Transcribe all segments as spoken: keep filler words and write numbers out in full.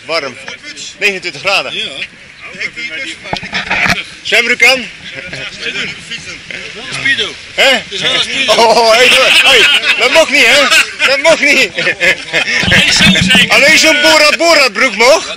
warm. negenentwintig graden. Ja. Zwembroek aan? Speedo. Hè? Het is wel een speedo. Oh, hey, hey, dat mocht niet, hè? Dat mocht niet. Alleen zo'n Borat Borat broek mocht.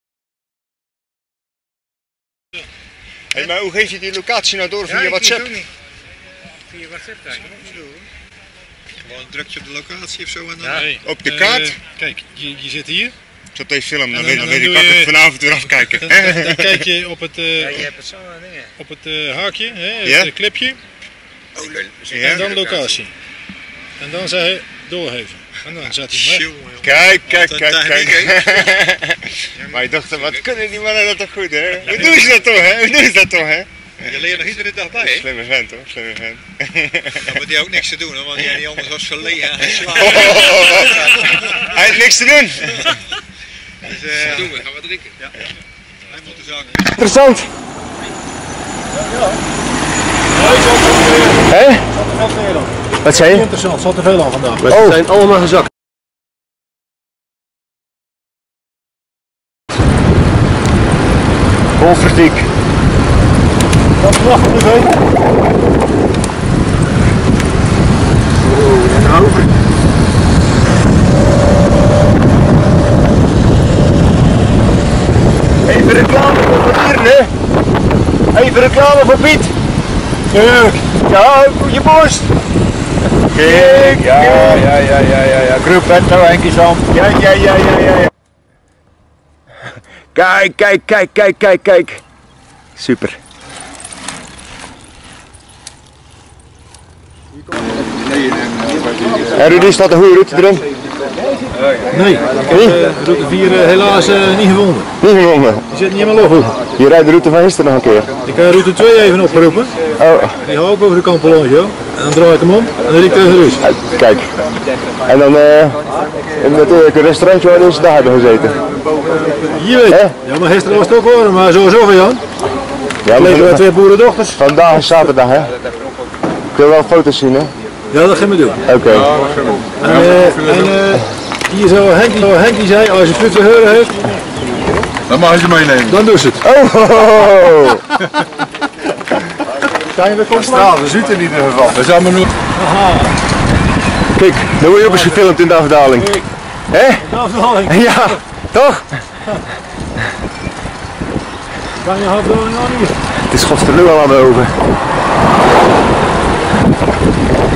Hey, maar hoe geef je die locatie nou door via ja, WhatsApp? Via WhatsApp kijken. Gewoon druk je op de locatie of zo en dan... Ja. Nee. Op de kaart? Uh, kijk, je, je zit hier. Ik zat deze film, dan, dan, weet, dan dan weet ik doe pak je- het vanavond weer afkijken. Dan, dan, dan kijk je op het, uh, Ja, je hebt het zo aan dingen. op het uh, haakje, hè, het Ja. uh, clipje. Ja. En dan locatie. En dan zei hij doorgeven. En dan zet hij hem weg. Kijk, kijk, Wat kijk, een kijk. Ja, maar je dacht, wat kunnen die mannen dat toch goed, hè? Hoe doen ze dat toch, hè? Hoe doen ze dat toch, hè? Je leert nog iedere dag bij, hè? Slimme vent, hoor. Slimme vent. Dan moet hij ook niks te doen, hoor, want jij niet anders was verlegen en geslagen. Oh, oh, oh, oh. Hij heeft niks te doen. Dus, uh, doen we, gaan we drinken. Ja. Hij moet de zaak. Interessant. Hé? Wat zei je? Interessant, zat er veel aan vandaag. Oh. Zijn allemaal gezakt. Golfvertiek. Wat verwacht je ervan? Even reclame voor papieren, hè? Even reclame voor Piet. Tuurlijk. Ja, je borst. Kijk, ja, ja, ja, ja, ja, ja. Gruppetto, Henkie Zand. Ja, ja, ja, ja, ja, ja. Kijk, kijk, kijk, kijk, kijk, kijk. Super. En Rudy, staat de goede route erin? Nee, ik heb uh, route vier uh, helaas uh, niet gewonnen. Niet gewonnen. Die zit niet in mijn logboek. Je rijdt de route van gisteren nog een keer. Ik heb route twee even opgeroepen. Oh, Die hou ik over de Campolonge. En dan draai ik hem om en dan riep ik tegen Ruus. kijk. En dan uh, in natuurlijk een restaurantje waar we deze dag hebben gezeten. Je weet. Hè? Ja, maar gisteren was het ook warm, maar sowieso van Jan. Ja, Liggen we maar twee boerendochters. vandaag is zaterdag, hè? Ik wil wel foto's zien, hè? Ja, dat gaan we doen. Oké. Okay. En, uh, en uh, hier zo Henk, zo Henk die zei, als je Frits Verheuren heeft, Dan mag je ze meenemen. dan doe ze het. Oh! oh, oh. Zijn we komt Straal, we zitten in ieder geval. We zijn maar nog. Kijk, dan word je ook eens gefilmd in de afdaling. Hè? Ja, toch? Kan je half door en al niet? Het is godverdomme al aan de ogen.